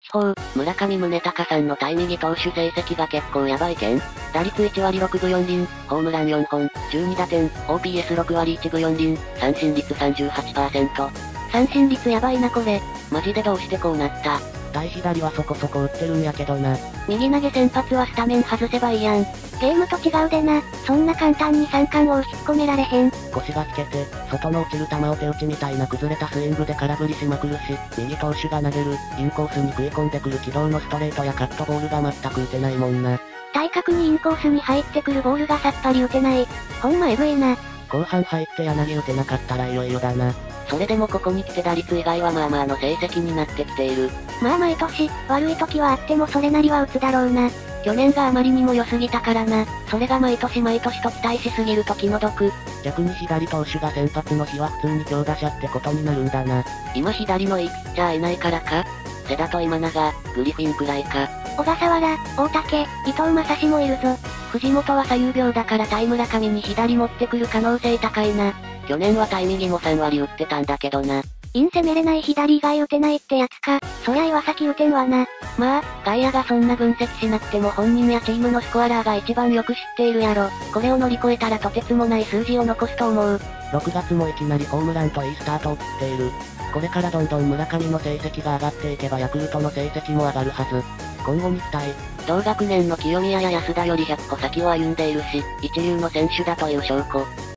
地方、村上宗隆さんの対右投手成績が結構やばいけん。打率1割6分4厘、ホームラン4本、12打点、OPS6 割1分4厘、三振率 38%。 三振率やばいなこれ。 マジでどうしてこうなった？ 対左はそこそこ打ってるんやけどな。 右投げ先発はスタメン外せばいいやん。ゲームと違うでな、そんな簡単に三冠王引っ込められへん。 腰がつけて、外の落ちる球を手打ちみたいな崩れたスイングで空振りしまくるし、右投手が投げる、インコースに食い込んでくる軌道のストレートやカットボールが全く打てないもんな。 対角にインコースに入ってくるボールがさっぱり打てない。ほんまエグいな。 後半入って柳打てなかったらいよいよだな。 それでもここに来て打率以外はまあまあの成績になってきている。 まあ毎年、悪い時はあってもそれなりは打つだろうな。去年があまりにも良すぎたからな。それが毎年毎年と期待しすぎると気の毒。 逆に左投手が先発の日は普通に強打者ってことになるんだな。 今左のいいピッチャーいないからか？瀬田と今永、グリフィンくらいか。 小笠原、大竹、伊藤正史もいるぞ。 藤本は左右病だから対村上に左持ってくる可能性高いな。去年は対右も3割打ってたんだけどな。 イン攻めれない左以外打てないってやつか。そりゃ岩崎打てんわな。 まあ、外野がそんな分析しなくても本人やチームのスコアラーが一番よく知っているやろ。これを乗り越えたらとてつもない数字を残すと思う。 6月もいきなりホームランといいスタートを切っている。これからどんどん村上の成績が上がっていけばヤクルトの成績も上がるはず。今後に期待。 同学年の清宮や安田より100個先を歩んでいるし、一流の選手だという証拠。